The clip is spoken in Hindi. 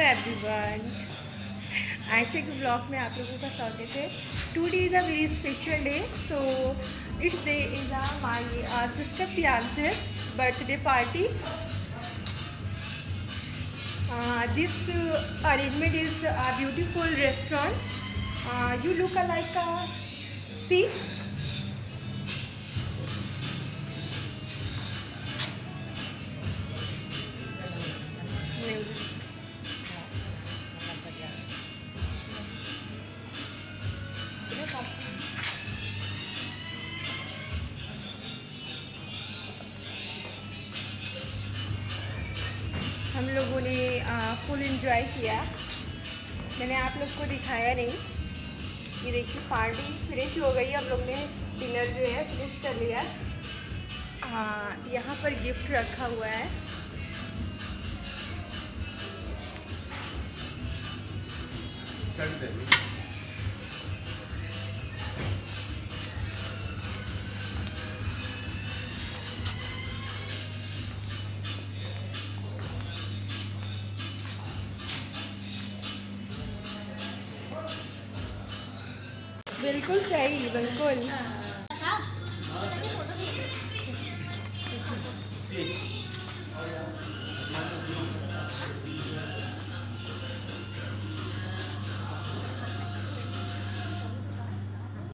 एवरीवन, आयशा के ब्लॉग में आप लोगों का स्वागत है। Today is a very special day. So it's day is my sister fiance birthday party. This arrangement is a beautiful restaurant. You look like a see. हम लोगों ने फुल एंजॉय किया। मैंने आप लोग को दिखाया नहीं। ये देखिए पार्टी फिनिश हो गई। हम लोग ने डिनर जो है फिनिश कर लिया। यहाँ पर गिफ्ट रखा हुआ है। बिल्कुल सही, बिल्कुल।